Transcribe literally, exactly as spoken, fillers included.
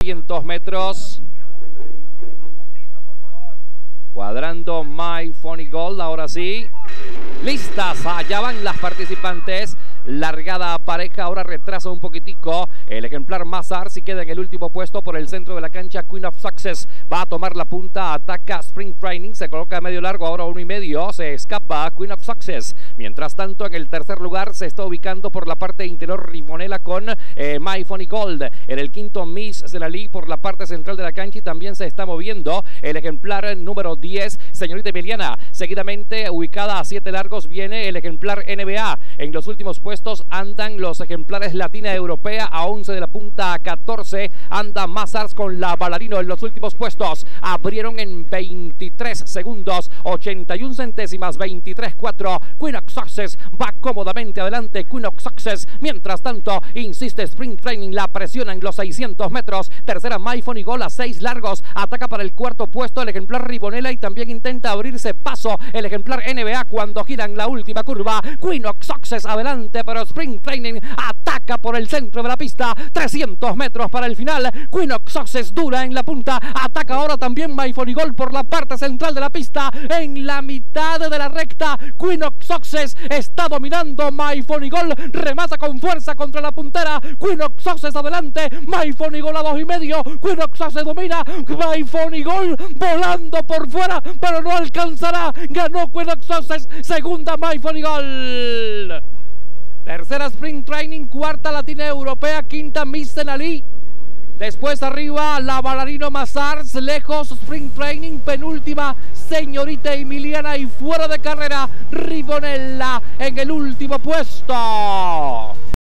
trescientos metros. Cuadrando My Funny Gold, ahora sí. Listas, allá van las participantes. Largada pareja, ahora retrasa un poquitico. El ejemplar Mazar si queda en el último puesto por el centro de la cancha. Queen of Success va a tomar la punta, ataca Spring Training, se coloca a medio largo, ahora uno y medio, se escapa Queen of Success. Mientras tanto, en el tercer lugar se está ubicando por la parte interior Ribonella con eh, My Funny Gold. En el quinto, Miss Senalí por la parte central de la cancha y también se está moviendo el ejemplar número diez, Señorita Emiliana. Seguidamente, ubicada a siete largos, viene el ejemplar N B A. En los últimos puestos andan los ejemplares Latina Europea, a once de la punta, a catorce anda Mazars con la Bailarino en los últimos puestos. Abrieron en veintitrés segundos, ochenta y una centésimas, veintitrés cuatro. Queen of Success va cómodamente adelante. Queen of Success, mientras tanto, insiste Spring Training, la presiona en los seiscientos metros. Tercera, My Funny Gold a seis largos, ataca para el cuarto puesto el ejemplar Ribonella y también intenta abrirse paso el ejemplar N B A cuando giran la última curva. Queen of Success adelante, pero Spring Training ataca por el centro de la pista. trescientos metros para el final. Queen of Success dura en la punta, ataca ahora también My Funny Gold por la parte central de la pista. En la mitad de la recta, Queen of Success está dominando. My Funny Gold remata con fuerza contra la puntera. Queen of Success adelante, My Funny Gold a dos y medio. Queen of Success domina, My Funny Gold volando por fuera, pero no alcanzará. Ganó Queen of Success, segunda My Funny Gold. Tercera Spring Training, cuarta Latina Europea, quinta Miss Senalí. Después arriba la Bailarino Mazars, lejos Spring Training, penúltima Señorita Emiliana y fuera de carrera Ribonella en el último puesto.